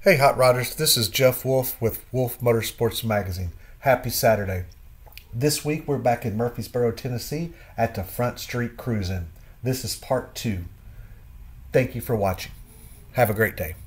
Hey Hot Rodders, this is Jeff Wolf with Wolf Motorsports Magazine. Happy Saturday. This week we're back in Murfreesboro, Tennessee at the Front Street Cruisin'. This is part 2. Thank you for watching. Have a great day.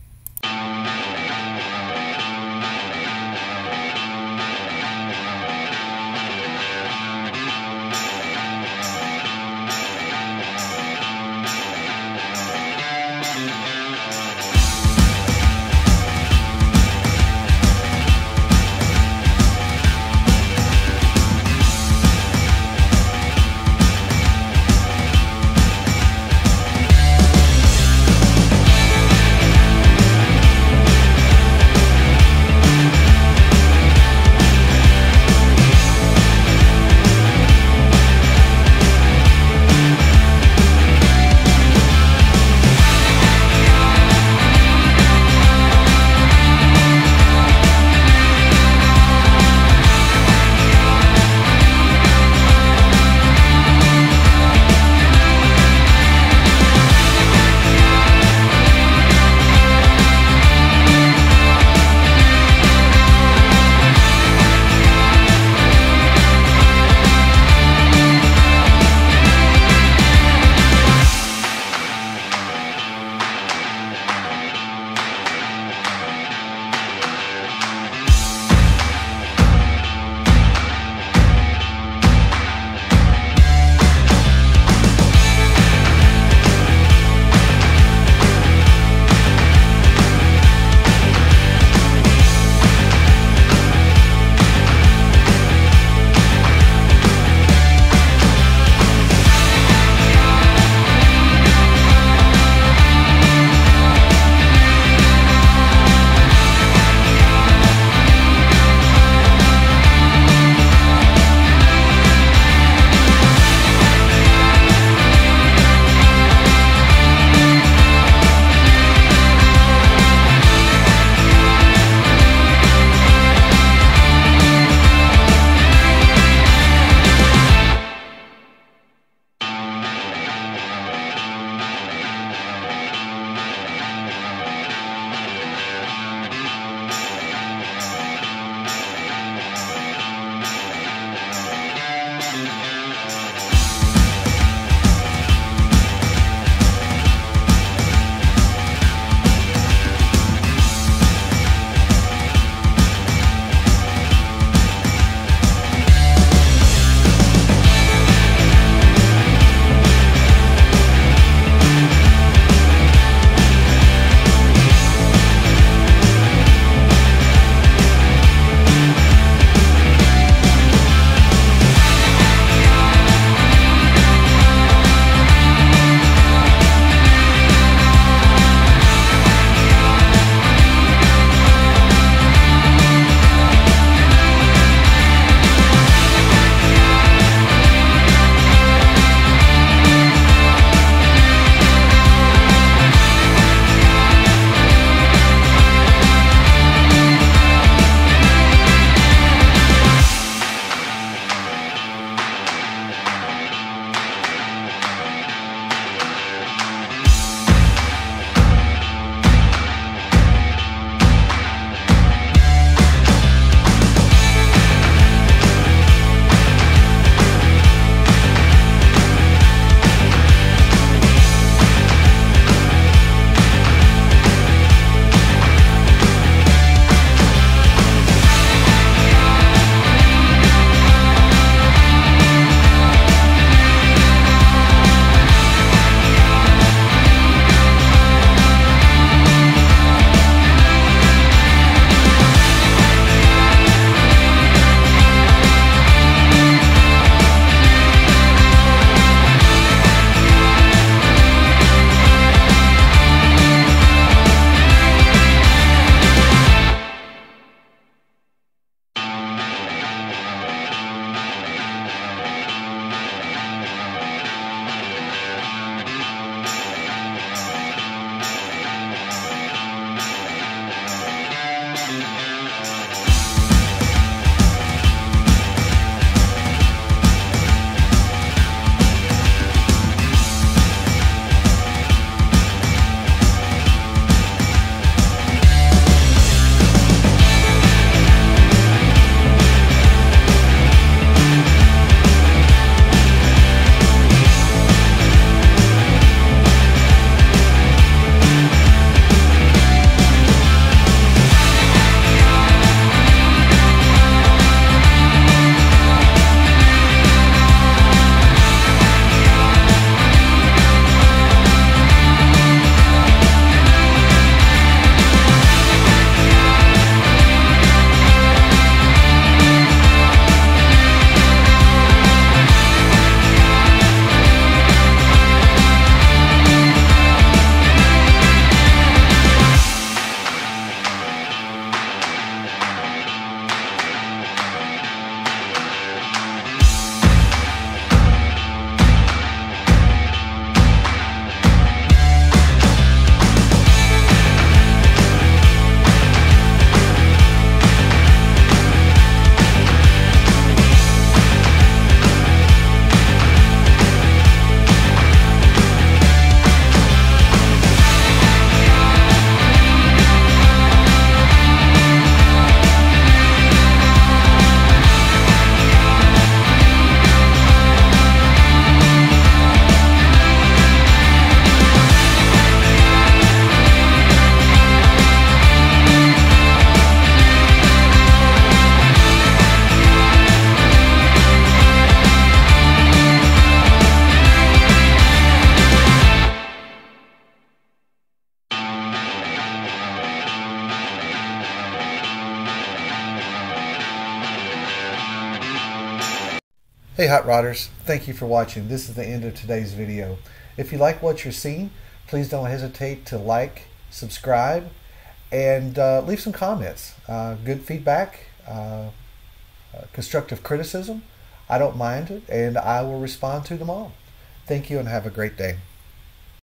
Hey Hot Rodders, thank you for watching. This is the end of today's video. If you like what you're seeing, please don't hesitate to like, subscribe, and leave some comments. Good feedback, constructive criticism. I don't mind it, and I will respond to them all. Thank you and have a great day.